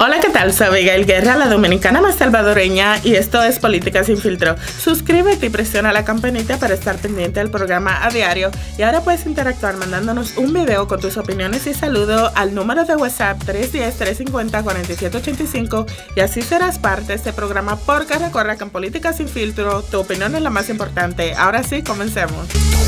Hola, ¿qué tal? Soy Abigail Guerra, la dominicana más salvadoreña, y esto es Política Sin Filtro. Suscríbete y presiona la campanita para estar pendiente del programa a diario. Y ahora puedes interactuar mandándonos un video con tus opiniones y saludo al número de WhatsApp 310-350-4785 y así serás parte de este programa, porque recuerda que en Política Sin Filtro tu opinión es la más importante. Ahora sí, comencemos.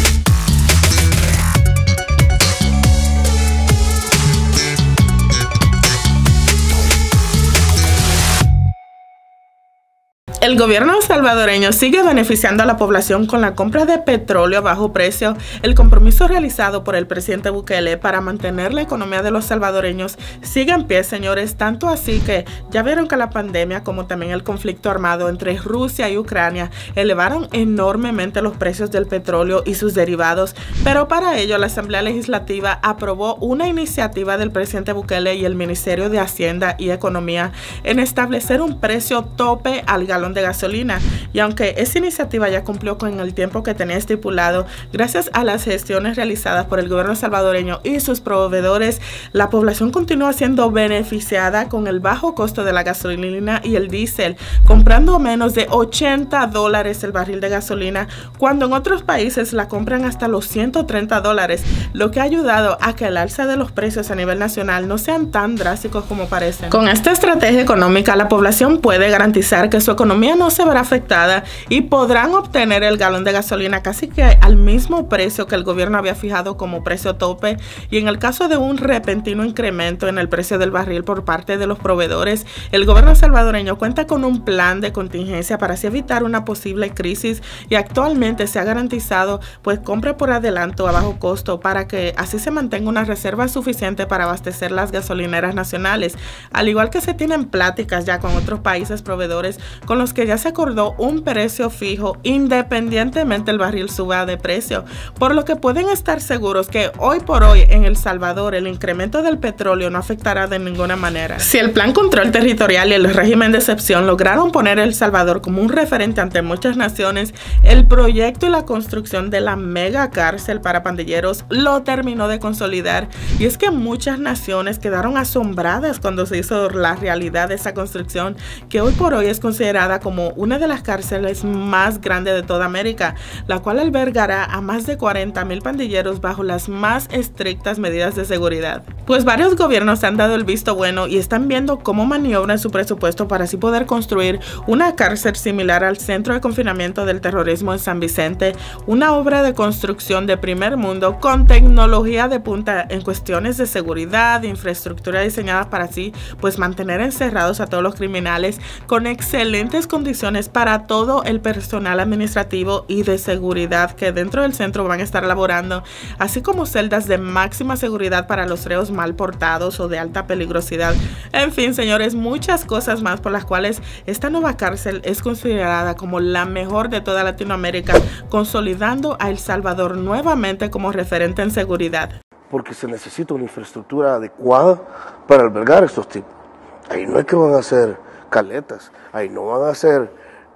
El gobierno salvadoreño sigue beneficiando a la población con la compra de petróleo a bajo precio. El compromiso realizado por el presidente Bukele para mantener la economía de los salvadoreños sigue en pie, señores, tanto así que ya vieron que la pandemia, como también el conflicto armado entre Rusia y Ucrania, elevaron enormemente los precios del petróleo y sus derivados, pero para ello la Asamblea Legislativa aprobó una iniciativa del presidente Bukele y el Ministerio de Hacienda y Economía en establecer un precio tope al galón de gasolina, y aunque esta iniciativa ya cumplió con el tiempo que tenía estipulado, gracias a las gestiones realizadas por el gobierno salvadoreño y sus proveedores, la población continúa siendo beneficiada con el bajo costo de la gasolina y el diésel, comprando menos de $80 el barril de gasolina, cuando en otros países la compran hasta los $130, lo que ha ayudado a que el alza de los precios a nivel nacional no sean tan drásticos como parecen. Con esta estrategia económica, la población puede garantizar que su economía no se verá afectada y podrán obtener el galón de gasolina casi que al mismo precio que el gobierno había fijado como precio tope, y en el caso de un repentino incremento en el precio del barril por parte de los proveedores, el gobierno salvadoreño cuenta con un plan de contingencia para así evitar una posible crisis, y actualmente se ha garantizado pues compra por adelanto a bajo costo para que así se mantenga una reserva suficiente para abastecer las gasolineras nacionales, al igual que se tienen pláticas ya con otros países proveedores con los que ya se acordó un precio fijo independientemente el barril suba de precio, por lo que pueden estar seguros que hoy por hoy en El Salvador el incremento del petróleo no afectará de ninguna manera. Si el Plan Control Territorial y el régimen de excepción lograron poner a El Salvador como un referente ante muchas naciones, el proyecto y la construcción de la mega cárcel para pandilleros lo terminó de consolidar, y es que muchas naciones quedaron asombradas cuando se hizo la realidad de esa construcción, que hoy por hoy es considerada como una de las cárceles más grandes de toda América, la cual albergará a más de 40,000 pandilleros bajo las más estrictas medidas de seguridad. Pues varios gobiernos han dado el visto bueno y están viendo cómo maniobran su presupuesto para así poder construir una cárcel similar al Centro de Confinamiento del Terrorismo en San Vicente, una obra de construcción de primer mundo con tecnología de punta en cuestiones de seguridad e infraestructura diseñada para así pues mantener encerrados a todos los criminales con excelentes condiciones para todo el personal administrativo y de seguridad que dentro del centro van a estar laborando, así como celdas de máxima seguridad para los reos mal portados o de alta peligrosidad. En fin, señores, muchas cosas más por las cuales esta nueva cárcel es considerada como la mejor de toda Latinoamérica, consolidando a El Salvador nuevamente como referente en seguridad. Porque se necesita una infraestructura adecuada para albergar estos tipos. Ahí no es que van a hacer caletas, ahí no van a hacer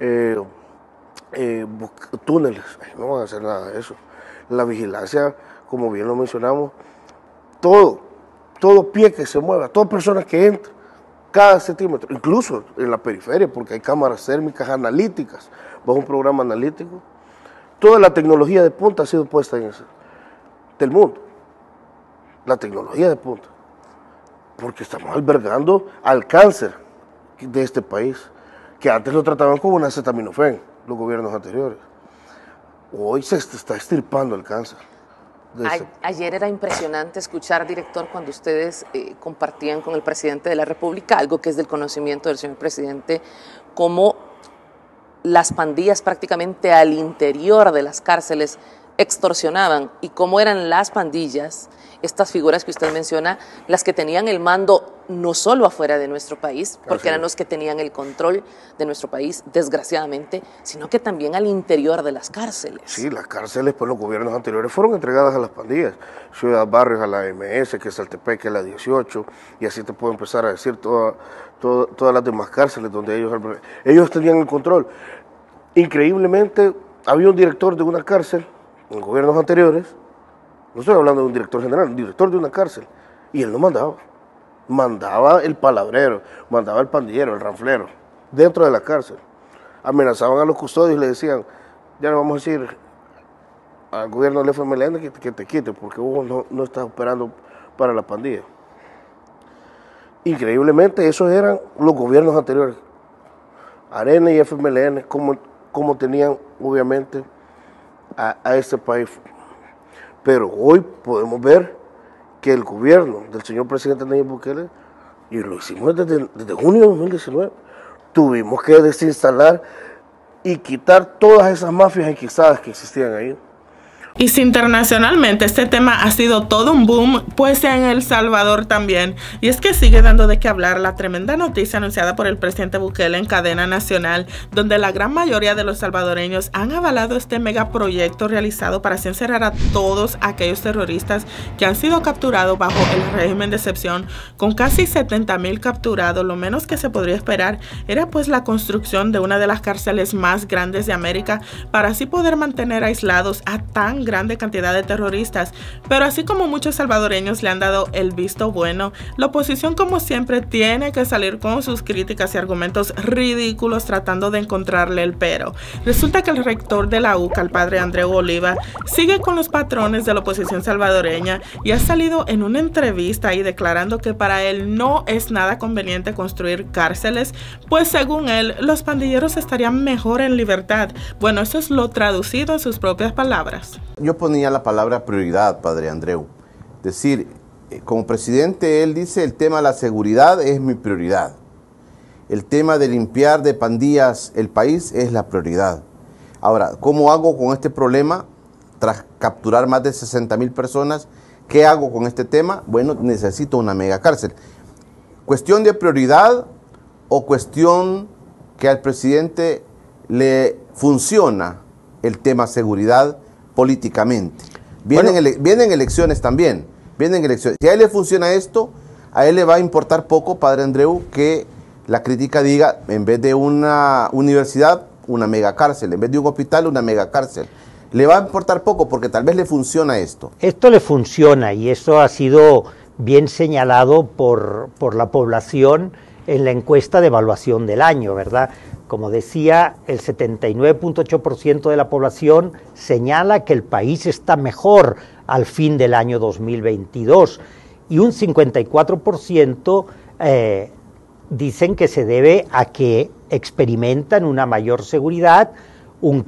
túneles, ahí no van a hacer nada de eso. La vigilancia, como bien lo mencionamos, todo pie que se mueva, toda persona que entra, cada centímetro, incluso en la periferia, porque hay cámaras térmicas analíticas, bajo un programa analítico, toda la tecnología de punta ha sido puesta en eso, del mundo, la tecnología de punta, porque estamos albergando al cáncer de este país, que antes lo trataban como un acetaminofén, los gobiernos anteriores. Hoy se está extirpando el cáncer. Ayer era impresionante escuchar, director, cuando ustedes compartían con el presidente de la República, algo que es del conocimiento del señor presidente, cómo las pandillas prácticamente al interior de las cárceles extorsionaban, y cómo eran las pandillas, estas figuras que usted menciona, las que tenían el mando no solo afuera de nuestro país, porque eran los que tenían el control de nuestro país, desgraciadamente, sino que también al interior de las cárceles. Sí, las cárceles, pues los gobiernos anteriores fueron entregadas a las pandillas, Ciudad Barrios a la MS, que es Saltepec, que es la 18, y así te puedo empezar a decir todas las demás cárceles donde ellos tenían el control. Increíblemente, había un director de una cárcel en gobiernos anteriores, no estoy hablando de un director general, un director de una cárcel, y él no mandaba. mandaba el palabrero, mandaba el pandillero, el ranflero, dentro de la cárcel. Amenazaban a los custodios y le decían, ya le vamos a decir al gobierno del FMLN que te quite, porque vos no estás operando para la pandilla. Increíblemente, esos eran los gobiernos anteriores. Arena y FMLN, como tenían, obviamente, a este país. Pero hoy podemos ver que el gobierno del señor presidente Nayib Bukele, y lo hicimos desde junio de 2019, tuvimos que desinstalar y quitar todas esas mafias enquistadas que existían ahí. Y si internacionalmente este tema ha sido todo un boom, pues en El Salvador también. Y es que sigue dando de qué hablar la tremenda noticia anunciada por el presidente Bukele en cadena nacional, donde la gran mayoría de los salvadoreños han avalado este megaproyecto realizado para así encerrar a todos aquellos terroristas que han sido capturados bajo el régimen de excepción. Con casi 70,000 capturados, lo menos que se podría esperar era pues la construcción de una de las cárceles más grandes de América, para así poder mantener aislados a tan grande cantidad de terroristas. Pero así como muchos salvadoreños le han dado el visto bueno, la oposición, como siempre, tiene que salir con sus críticas y argumentos ridículos tratando de encontrarle el pero. Resulta que el rector de la UCA, el padre Andreu Oliva, sigue con los patrones de la oposición salvadoreña y ha salido en una entrevista ahí declarando que para él no es nada conveniente construir cárceles, pues según él, los pandilleros estarían mejor en libertad. Bueno, eso es lo traducido en sus propias palabras. Yo ponía la palabra prioridad, padre Andreu. Es decir, como presidente, él dice, el tema de la seguridad es mi prioridad. El tema de limpiar de pandillas el país es la prioridad. Ahora, ¿cómo hago con este problema? Tras capturar más de 60,000 personas, ¿qué hago con este tema? Bueno, necesito una mega cárcel. ¿Cuestión de prioridad o cuestión que al presidente le funciona el tema seguridad políticamente? Vienen elecciones también, vienen elecciones. Si a él le funciona esto, a él le va a importar poco, padre Andreu, que la crítica diga, en vez de una universidad, una mega cárcel, en vez de un hospital, una mega cárcel. Le va a importar poco porque tal vez le funciona esto. Esto le funciona y eso ha sido bien señalado por la población en la encuesta de evaluación del año, ¿verdad? Como decía, el 79.8% de la población señala que el país está mejor al fin del año 2022 y un 54% dicen que se debe a que experimentan una mayor seguridad, un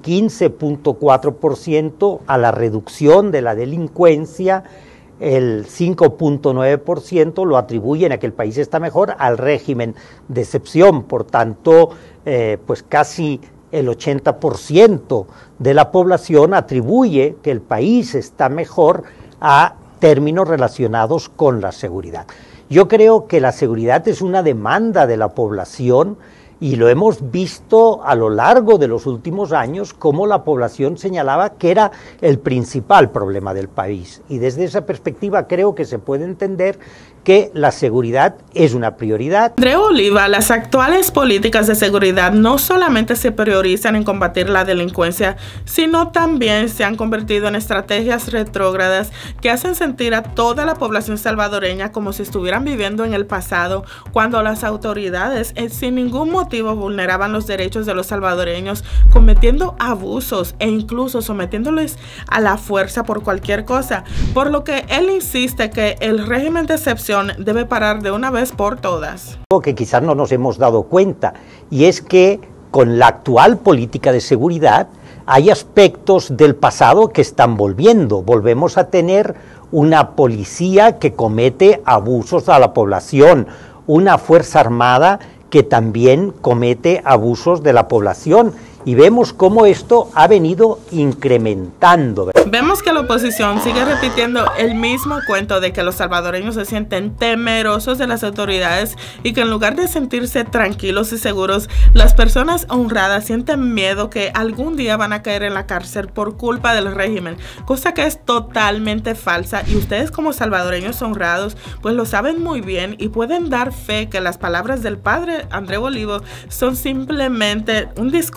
15.4% a la reducción de la delincuencia, el 5.9% lo atribuyen a que el país está mejor al régimen de excepción. Por tanto, pues casi el 80% de la población atribuye que el país está mejor a términos relacionados con la seguridad. Yo creo que la seguridad es una demanda de la población y lo hemos visto a lo largo de los últimos años, como la población señalaba que era el principal problema del país. Y desde esa perspectiva creo que se puede entender que la seguridad es una prioridad. Andreu Oliva, las actuales políticas de seguridad no solamente se priorizan en combatir la delincuencia, sino también se han convertido en estrategias retrógradas que hacen sentir a toda la población salvadoreña como si estuvieran viviendo en el pasado, cuando las autoridades sin ningún motivo vulneraban los derechos de los salvadoreños, cometiendo abusos e incluso sometiéndoles a la fuerza por cualquier cosa, por lo que él insiste que el régimen de excepción debe parar de una vez por todas. Algo que quizás no nos hemos dado cuenta, y es que con la actual política de seguridad hay aspectos del pasado que están volviendo. Volvemos a tener una policía que comete abusos a la población, una fuerza armada que también comete abusos de la población, y vemos cómo esto ha venido incrementando. Vemos que la oposición sigue repitiendo el mismo cuento de que los salvadoreños se sienten temerosos de las autoridades y que en lugar de sentirse tranquilos y seguros, las personas honradas sienten miedo que algún día van a caer en la cárcel por culpa del régimen, cosa que es totalmente falsa, y ustedes como salvadoreños honrados pues lo saben muy bien y pueden dar fe que las palabras del padre Andreu Oliva son simplemente un discurso pagado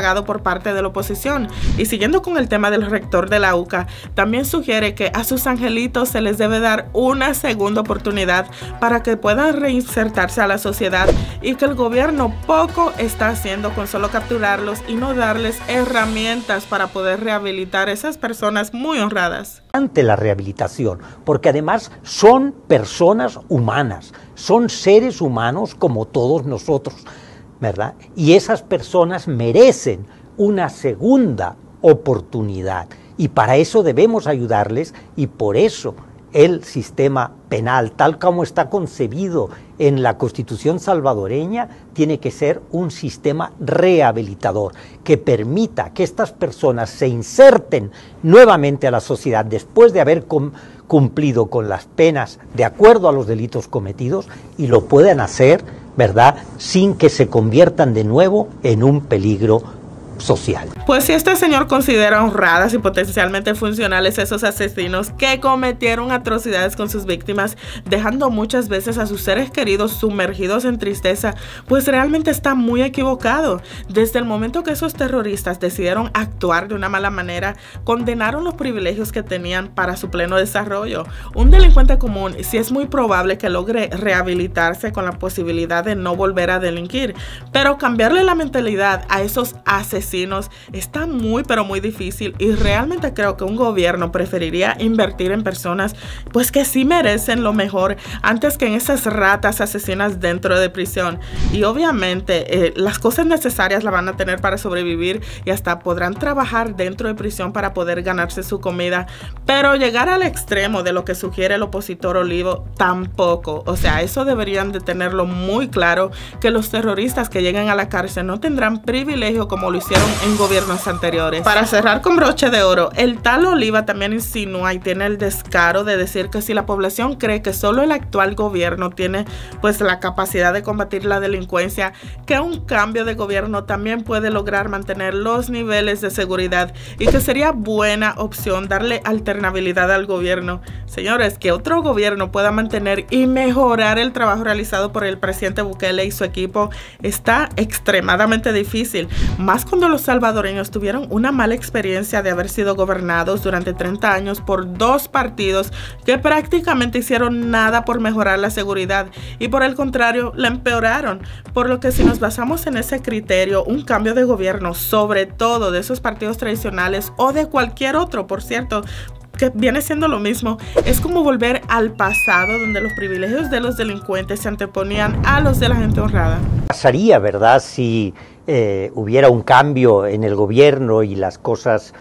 pagado por parte de la oposición. Y siguiendo con el tema del rector de la UCA, también sugiere que a sus angelitos se les debe dar una segunda oportunidad para que puedan reinsertarse a la sociedad, y que el gobierno poco está haciendo con solo capturarlos y no darles herramientas para poder rehabilitar a esas personas muy honradas. Ante la rehabilitación, porque además son personas humanas, son seres humanos como todos nosotros, ¿verdad? Y esas personas merecen una segunda oportunidad, y para eso debemos ayudarles, y por eso el sistema penal, tal como está concebido en la Constitución salvadoreña, tiene que ser un sistema rehabilitador que permita que estas personas se inserten nuevamente a la sociedad después de haber cumplido con las penas de acuerdo a los delitos cometidos, y lo puedan hacer, ¿verdad?, sin que se conviertan de nuevo en un peligro social. Pues si este señor considera honradas y potencialmente funcionales esos asesinos que cometieron atrocidades con sus víctimas, dejando muchas veces a sus seres queridos sumergidos en tristeza, pues realmente está muy equivocado. Desde el momento que esos terroristas decidieron actuar de una mala manera, condenaron los privilegios que tenían para su pleno desarrollo. Un delincuente común sí es muy probable que logre rehabilitarse con la posibilidad de no volver a delinquir, pero cambiarle la mentalidad a esos asesinos está muy pero muy difícil, y realmente creo que un gobierno preferiría invertir en personas pues que sí merecen lo mejor antes que en esas ratas asesinas dentro de prisión. Y obviamente las cosas necesarias la van a tener para sobrevivir, y hasta podrán trabajar dentro de prisión para poder ganarse su comida, pero llegar al extremo de lo que sugiere el opositor Olivo tampoco. O sea, eso deberían de tenerlo muy claro, que los terroristas que lleguen a la cárcel no tendrán privilegio como lo hicieron en gobiernos anteriores. Para cerrar con broche de oro, el tal Oliva también insinúa y tiene el descaro de decir que si la población cree que solo el actual gobierno tiene pues la capacidad de combatir la delincuencia, que un cambio de gobierno también puede lograr mantener los niveles de seguridad, y que sería buena opción darle alternabilidad al gobierno. Señores, que otro gobierno pueda mantener y mejorar el trabajo realizado por el presidente Bukele y su equipo está extremadamente difícil, más cuando los salvadoreños tuvieron una mala experiencia de haber sido gobernados durante 30 años por dos partidos que prácticamente hicieron nada por mejorar la seguridad, y por el contrario la empeoraron. Por lo que si nos basamos en ese criterio, un cambio de gobierno, sobre todo de esos partidos tradicionales o de cualquier otro, por cierto, que viene siendo lo mismo, es como volver al pasado, donde los privilegios de los delincuentes se anteponían a los de la gente honrada. Pasaría, ¿verdad?, si hubiera un cambio en el gobierno y las cosas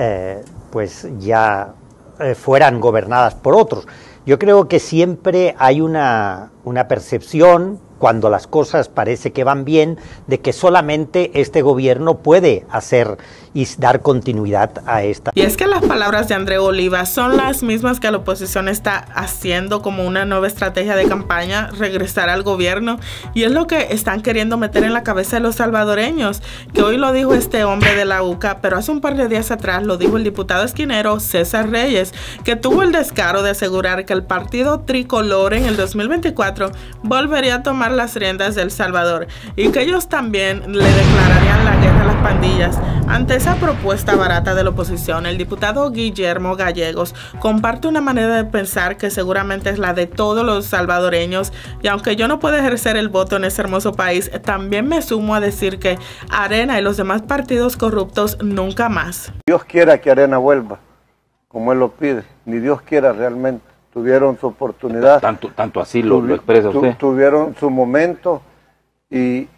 pues ya fueran gobernadas por otros. Yo creo que siempre hay una percepción, cuando las cosas parece que van bien, de que solamente este gobierno puede hacer y dar continuidad a esta. Y es que las palabras de Andreu Oliva son las mismas que la oposición está haciendo como una nueva estrategia de campaña, regresar al gobierno, y es lo que están queriendo meter en la cabeza de los salvadoreños, que hoy lo dijo este hombre de la UCA, pero hace un par de días atrás lo dijo el diputado esquinero César Reyes, que tuvo el descaro de asegurar que el partido tricolor en el 2024 volvería a tomar las riendas de El Salvador, y que ellos también le declararían la guerra a las pandillas. Ante esa propuesta barata de la oposición, el diputado Guillermo Gallegos comparte una manera de pensar que seguramente es la de todos los salvadoreños, y aunque yo no puedo ejercer el voto en ese hermoso país, también me sumo a decir que Arena y los demás partidos corruptos nunca más. Dios quiera que Arena vuelva, como él lo pide, ni Dios quiera realmente. Tuvieron su oportunidad. Tanto así lo expresa usted. Tuvieron su momento, y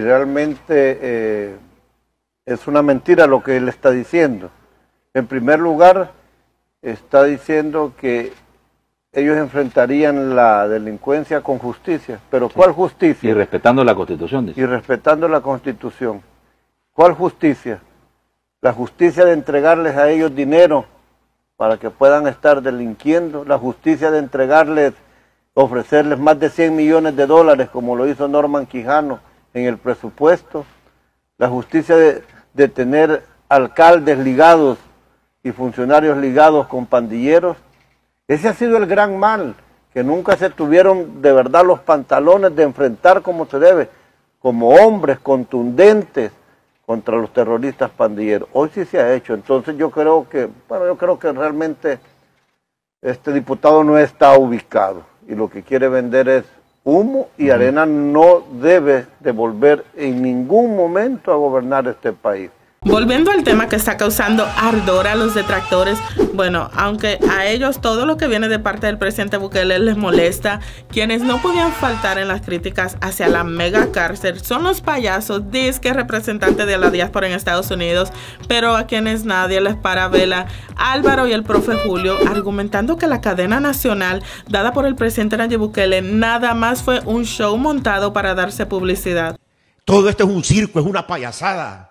realmente es una mentira lo que él está diciendo. En primer lugar, está diciendo que ellos enfrentarían la delincuencia con justicia. ¿Pero sí. ¿Cuál justicia? Y respetando la Constitución. Dice. Y respetando la Constitución. ¿Cuál justicia? La justicia de entregarles a ellos dinero para que puedan estar delinquiendo, la justicia de entregarles, ofrecerles más de 100 millones de dólares, como lo hizo Norman Quijano en el presupuesto, la justicia de tener alcaldes ligados y funcionarios ligados con pandilleros. Ese ha sido el gran mal, que nunca se tuvieron de verdad los pantalones de enfrentar como se debe, como hombres contundentes, contra los terroristas pandilleros. Hoy sí se ha hecho, entonces yo creo que realmente este diputado no está ubicado y lo que quiere vender es humo y Arena no debe de volver en ningún momento a gobernar este país. Volviendo al tema que está causando ardor a los detractores, bueno, aunque a ellos todo lo que viene de parte del presidente Bukele les molesta, quienes no podían faltar en las críticas hacia la mega cárcel son los payasos, disque representantes de la diáspora en Estados Unidos, pero a quienes nadie les para vela, Álvaro y el profe Julio, argumentando que la cadena nacional dada por el presidente Nayib Bukele nada más fue un show montado para darse publicidad. Todo esto es un circo, es una payasada.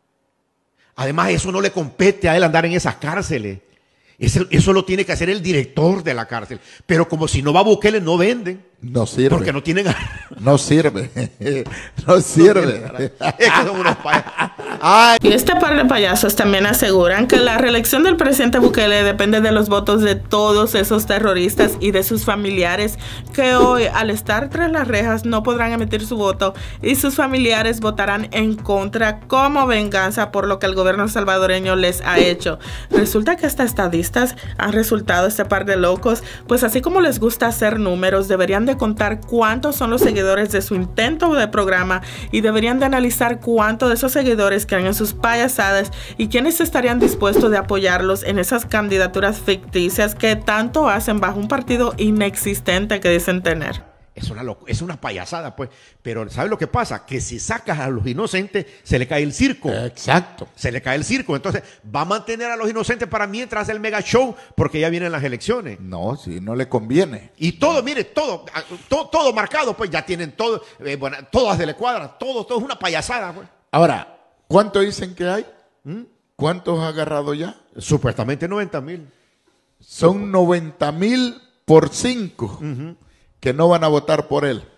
Además, eso no le compete a él andar en esas cárceles. Eso lo tiene que hacer el director de la cárcel. Pero como si no va Bukele, no venden. No sirve. Porque no tienen... No sirve. No sirve. Es que son unos payasos. Y este par de payasos también aseguran que la reelección del presidente Bukele depende de los votos de todos esos terroristas y de sus familiares que hoy, al estar tras las rejas, no podrán emitir su voto y sus familiares votarán en contra como venganza por lo que el gobierno salvadoreño les ha hecho. Resulta que hasta estadistas han resultado este par de locos, pues así como les gusta hacer números, deberían de contar cuántos son los seguidores de su intento de programa y deberían de analizar cuántos de esos seguidores creen en sus payasadas y quiénes estarían dispuestos de apoyarlos en esas candidaturas ficticias que tanto hacen bajo un partido inexistente que dicen tener. Es una payasada, pues. Pero ¿sabes lo que pasa? Que si sacas a los inocentes, se le cae el circo. Exacto. Se le cae el circo. Entonces, va a mantener a los inocentes para mientras hace el mega show, porque ya vienen las elecciones. No, si no le conviene. Y todo, mire, todo marcado, pues ya tienen todo, bueno, todas de la cuadra, todo es una payasada, pues. Ahora, ¿cuánto dicen que hay? ¿Cuántos ha agarrado ya? Supuestamente 90,000. Son 90,000 por 5. Que no van a votar por él.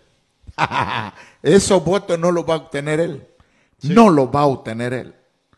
Esos votos no los va a obtener él. Sí. No los va a obtener él.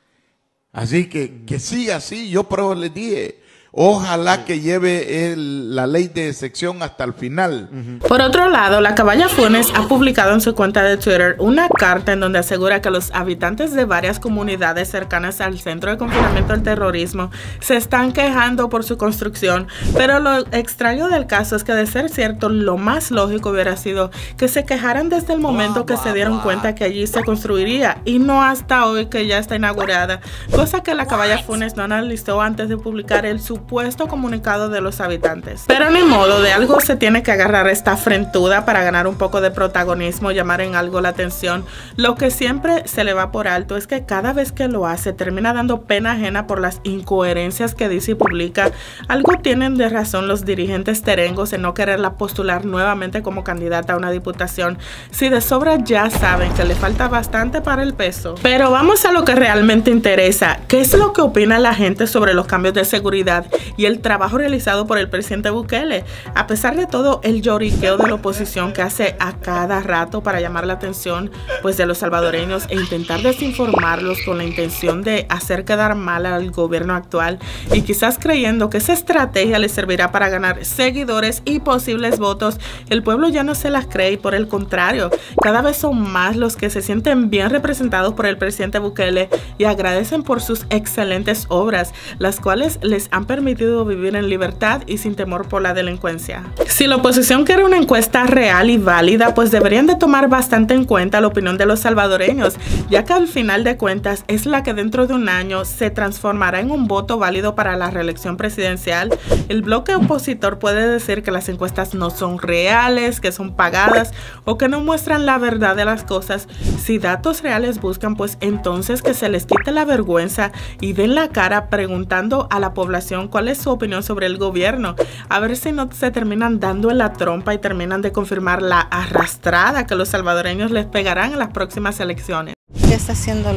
Así que siga así. Yo pero les dije, ojalá que lleve la ley de excepción hasta el final. Por otro lado, la Caballa Funes ha publicado en su cuenta de Twitter una carta en donde asegura que los habitantes de varias comunidades cercanas al centro de confinamiento del terrorismo se están quejando por su construcción, pero lo extraño del caso es que, de ser cierto, lo más lógico hubiera sido que se quejaran desde el momento que se dieron cuenta que allí se construiría y no hasta hoy que ya está inaugurada, cosa que la Caballa Funes no analizó antes de publicar el supuesto comunicado de los habitantes. Pero ni modo, de algo se tiene que agarrar esta frentuda para ganar un poco de protagonismo, llamar en algo la atención. Lo que siempre se le va por alto es que cada vez que lo hace termina dando pena ajena por las incoherencias que dice y publica. Algo tienen de razón los dirigentes terengos en no quererla postular nuevamente como candidata a una diputación, si de sobra ya saben que le falta bastante para el peso. Pero vamos a lo que realmente interesa. ¿Qué es lo que opina la gente sobre los cambios de seguridad y el trabajo realizado por el presidente Bukele? A pesar de todo el lloriqueo de la oposición que hace a cada rato para llamar la atención pues de los salvadoreños e intentar desinformarlos con la intención de hacer quedar mal al gobierno actual y quizás creyendo que esa estrategia les servirá para ganar seguidores y posibles votos, el pueblo ya no se las cree y por el contrario, cada vez son más los que se sienten bien representados por el presidente Bukele y agradecen por sus excelentes obras, las cuales les han permitido vivir en libertad y sin temor por la delincuencia. Si la oposición quiere una encuesta real y válida, pues deberían de tomar bastante en cuenta la opinión de los salvadoreños, ya que al final de cuentas es la que dentro de un año se transformará en un voto válido para la reelección presidencial. El bloque opositor puede decir que las encuestas no son reales, que son pagadas o que no muestran la verdad de las cosas. Si datos reales buscan, pues entonces que se les quite la vergüenza y den la cara preguntando a la población cuál es su opinión sobre el gobierno, a ver si no se terminan dando en la trompa y terminan de confirmar la arrastrada que los salvadoreños les pegarán en las próximas elecciones. Está haciendo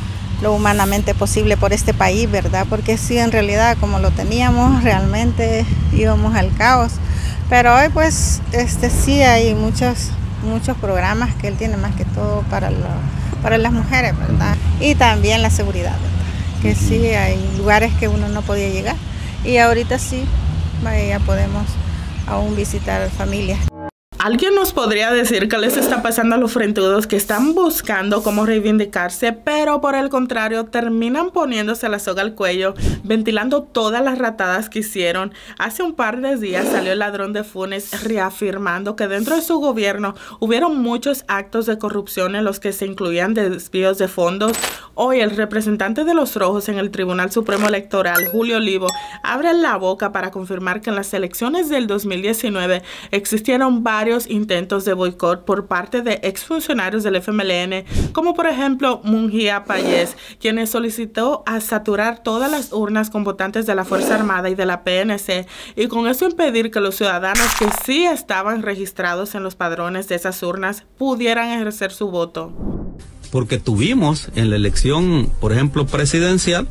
lo humanamente posible por este país, ¿verdad? Porque sí, en realidad, como lo teníamos, realmente íbamos al caos. Pero hoy, pues, sí hay muchos programas que él tiene, más que todo para las mujeres, ¿verdad? Y también la seguridad, ¿verdad? Que sí hay lugares que uno no podía llegar. Y ahorita sí, ya podemos aún visitar familias. Alguien nos podría decir qué les está pasando a los frentudos que están buscando cómo reivindicarse, pero por el contrario terminan poniéndose la soga al cuello, ventilando todas las ratadas que hicieron. Hace un par de días salió el ladrón de Funes reafirmando que dentro de su gobierno hubieron muchos actos de corrupción en los que se incluían desvíos de fondos. Hoy el representante de los Rojos en el Tribunal Supremo Electoral, Julio Olivo, abre la boca para confirmar que en las elecciones del 2019 existieron varios intentos de boicot por parte de exfuncionarios del FMLN, como por ejemplo Munguía Payés, quien solicitó a saturar todas las urnas con votantes de la Fuerza Armada y de la PNC, y con eso impedir que los ciudadanos que sí estaban registrados en los padrones de esas urnas pudieran ejercer su voto. Porque tuvimos en la elección, por ejemplo, presidencial,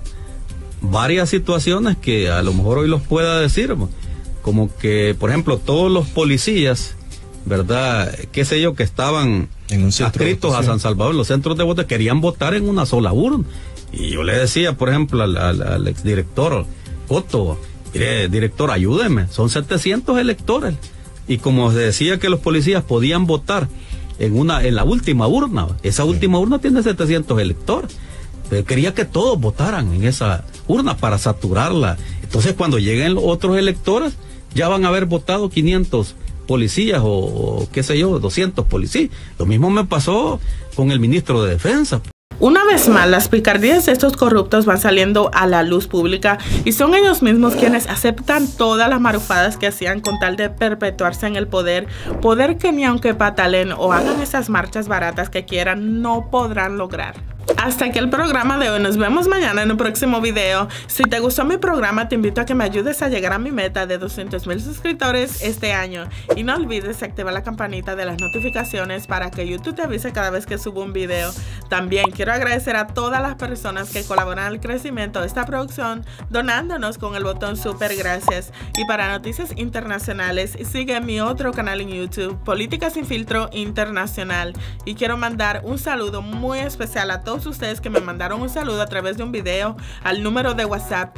varias situaciones que a lo mejor hoy los pueda decir, como que, por ejemplo, todos los policías, ¿verdad? Qué sé yo, que estaban adscritos a San Salvador, en los centros de voto, querían votar en una sola urna. Y yo le decía, por ejemplo, al exdirector Coto, mire, director, ayúdeme, son 700 electores. Y como se decía que los policías podían votar en la última urna, esa última urna tiene 700 electores. Pero quería que todos votaran en esa urna para saturarla. Entonces, cuando lleguen los otros electores, ya van a haber votado 500 policías o qué sé yo, 200 policías. Lo mismo me pasó con el ministro de Defensa. Una vez más, las picardías de estos corruptos van saliendo a la luz pública y son ellos mismos quienes aceptan todas las marufadas que hacían con tal de perpetuarse en el poder que ni aunque patalen o hagan esas marchas baratas que quieran, no podrán lograr. Hasta aquí el programa de hoy. Nos vemos mañana en un próximo video. Si te gustó mi programa, te invito a que me ayudes a llegar a mi meta de 200,000 suscriptores este año. Y no olvides activar la campanita de las notificaciones para que YouTube te avise cada vez que subo un video. También quiero agradecer a todas las personas que colaboran al crecimiento de esta producción, donándonos con el botón super gracias. Y para noticias internacionales, sigue mi otro canal en YouTube, Política Sin Filtro Internacional. Y quiero mandar un saludo muy especial a todos ustedes que me mandaron un saludo a través de un video al número de WhatsApp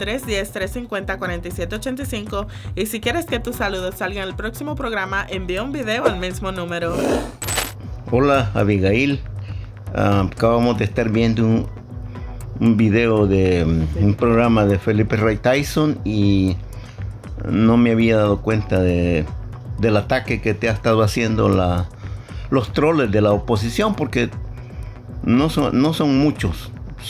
310-350-4785, y si quieres que tus saludos salgan en el próximo programa, envía un video al mismo número. Hola Abigail, acabamos de estar viendo un video de un programa de Felipe Ray Tyson y no me había dado cuenta del ataque que te ha estado haciendo los troles de la oposición, porque no son muchos,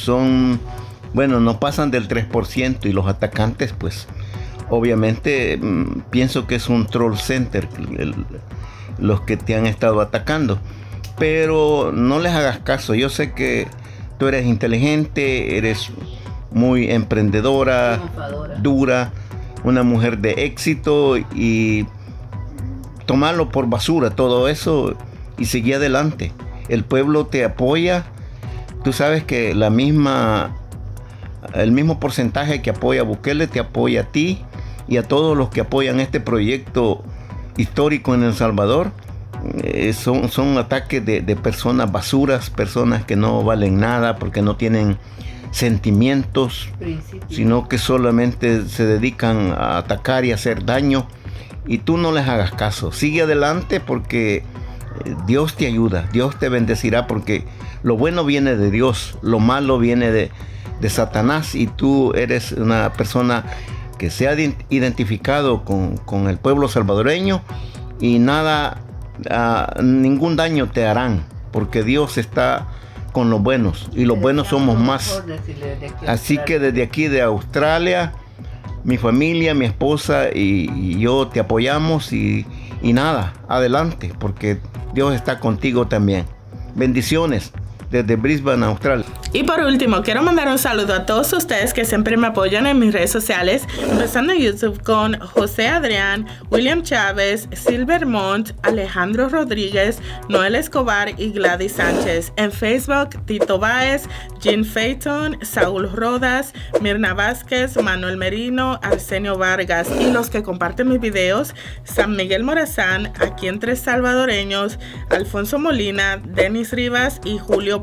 no pasan del 3%, y los atacantes, pues, obviamente, pienso que es un troll center los que te han estado atacando, pero no les hagas caso. Yo sé que tú eres inteligente, eres muy emprendedora, dura, una mujer de éxito, y tomarlo por basura todo eso y seguir adelante. El pueblo te apoya. Tú sabes que el mismo porcentaje que apoya a Bukele te apoya a ti y a todos los que apoyan este proyecto histórico en El Salvador. Son ataques de personas basuras, personas que no valen nada porque no tienen sentimientos, sino que solamente se dedican a atacar y a hacer daño. Y tú no les hagas caso. Sigue adelante, porque Dios te ayuda, Dios te bendecirá, porque lo bueno viene de Dios, lo malo viene de Satanás, y tú eres una persona que se ha identificado con el pueblo salvadoreño, y ningún daño te harán, porque Dios está con los buenos, y los buenos somos más. Así que desde aquí de Australia, mi familia, mi esposa y yo te apoyamos, y adelante, porque Dios está contigo también. Bendiciones desde Brisbane, Australia. Y por último, quiero mandar un saludo a todos ustedes que siempre me apoyan en mis redes sociales, empezando en YouTube con José Adrián, William Chávez, Silvermont, Alejandro Rodríguez, Noel Escobar y Gladys Sánchez. En Facebook, Tito Báez, Jean Phaeton, Saúl Rodas, Mirna Vázquez, Manuel Merino, Arsenio Vargas. Y los que comparten mis videos, San Miguel Morazán, Aquí Entre Salvadoreños, Alfonso Molina, Denis Rivas y Julio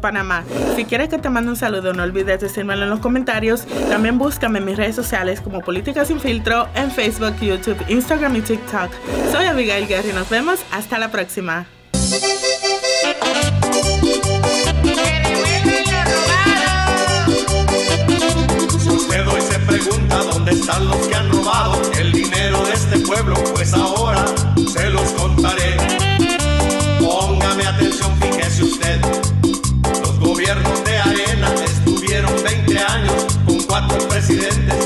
Panamá. Si quieres que te mande un saludo, no olvides decírmelo en los comentarios. También búscame en mis redes sociales como Política Sin Filtro en Facebook, YouTube, Instagram y TikTok. Soy Abigail Guerra y nos vemos hasta la próxima. Si usted hoy se pregunta dónde están los que han robado el dinero de este pueblo, pues ahora se los contaré. Póngame atención, fíjese usted. Los gobiernos de arena estuvieron 20 años con 4 presidentes